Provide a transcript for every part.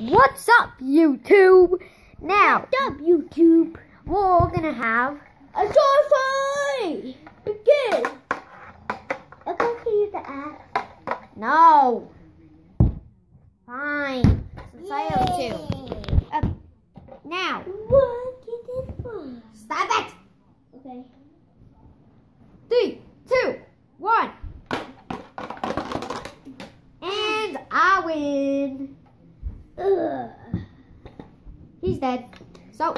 What's up, YouTube? Now, What's up, YouTube? we're gonna have a sword fight! Begin! Okay, can you the app? no. Fine. Since I have two. Now, What is it for? stop it. Okay. 3, 2, 1. And I win. Ugh. He's dead. So,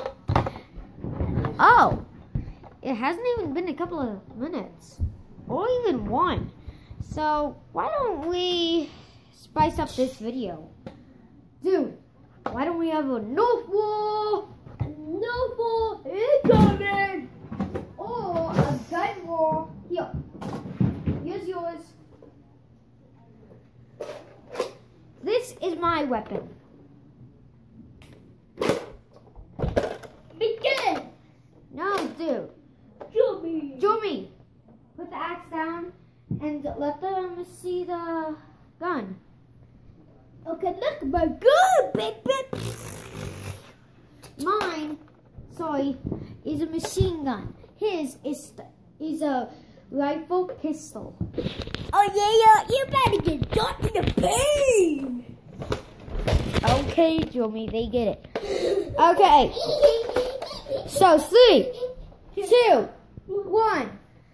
oh, it hasn't even been a couple of minutes, or even one. So why don't we spice up this video, dude? Why don't we have a North War? No more incoming! Or a gun war? Here, here's yours. This is my weapon. Begin! No, dude. Show me! Show me. Put the axe down and let them see the gun. Okay, look at my gun, baby! Mine, sorry, is a machine gun. His is a rifle pistol. Oh yeah, you better get shot in the pain! Okay, Jimmy, they get it. Okay, so 3, 2, 1.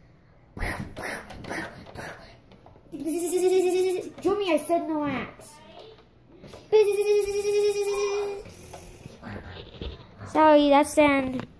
Jimmy, I said no axe. Sorry, that's the end.